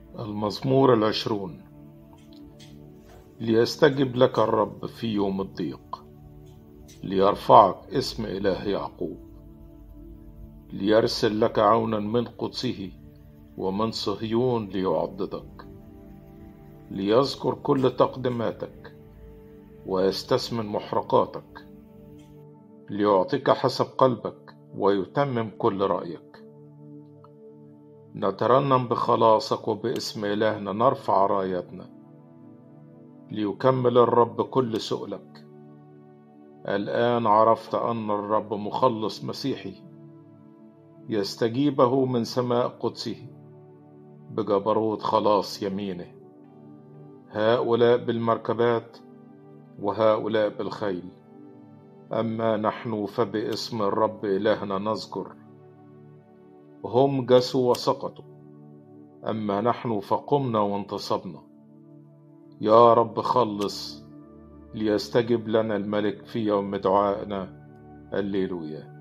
المزمور 20. ليستجب لك الرب في يوم الضيق، ليرفعك اسم إله يعقوب، ليرسل لك عونا من قدسه ومن صهيون ليعضدك، ليذكر كل تقدماتك ويستثمن محرقاتك، ليعطيك حسب قلبك ويتمم كل رأيك. نترنم بخلاصك وباسم إلهنا نرفع رايتنا، ليكمل الرب كل سؤلك. الآن عرفت أن الرب مخلص مسيحي، يستجيبه من سماء قدسه بجبروت خلاص يمينه. هؤلاء بالمركبات وهؤلاء بالخيل، أما نحن فباسم الرب إلهنا نذكر. هم جسوا وسقطوا، أما نحن فقمنا وانتصبنا. يا رب خلص، ليستجب لنا الملك في يوم دعائنا. هللويا.